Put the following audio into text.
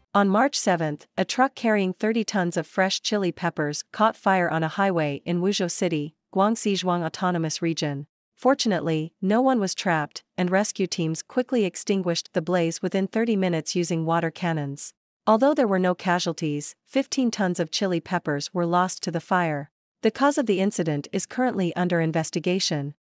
On March 7, a truck carrying 30 tons of fresh chili peppers caught fire on a highway in Wuzhou City, Guangxi Zhuang Autonomous Region. Fortunately, no one was trapped, and rescue teams quickly extinguished the blaze within 30 minutes using water cannons. Although there were no casualties, 15 tons of chili peppers were lost to the fire. The cause of the incident is currently under investigation.